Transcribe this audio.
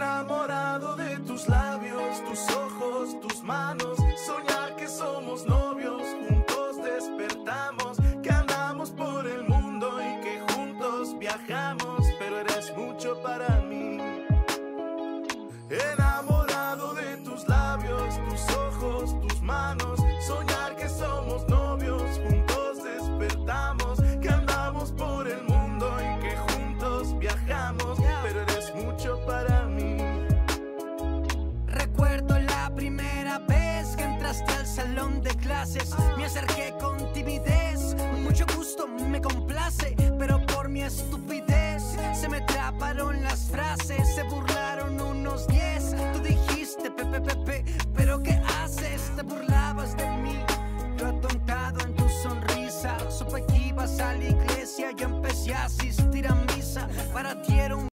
Enamorado de tus labios, tus ojos, tus manos. Soñar que somos novios, juntos despertamos. Que andamos por el mundo y que juntos viajamos. Pero eres mucho para mí. Enamorado de tus labios, tus ojos, tus manos. Soñar que somos novios, juntos despertamos. Que andamos por el mundo y que juntos viajamos. Pero eres mucho para mí. Recuerdo la primera vez que entraste al salón de clases. Me acerqué con timidez, mucho gusto me complace. Pero por mi estupidez se me traparon las frases. Se burlaron unos 10. Tú dijiste pepe, pero ¿qué haces? Te burlabas de mí, yo atontado en tu sonrisa. Supe que ibas a la iglesia, yo empecé a asistir a misa. Para ti era un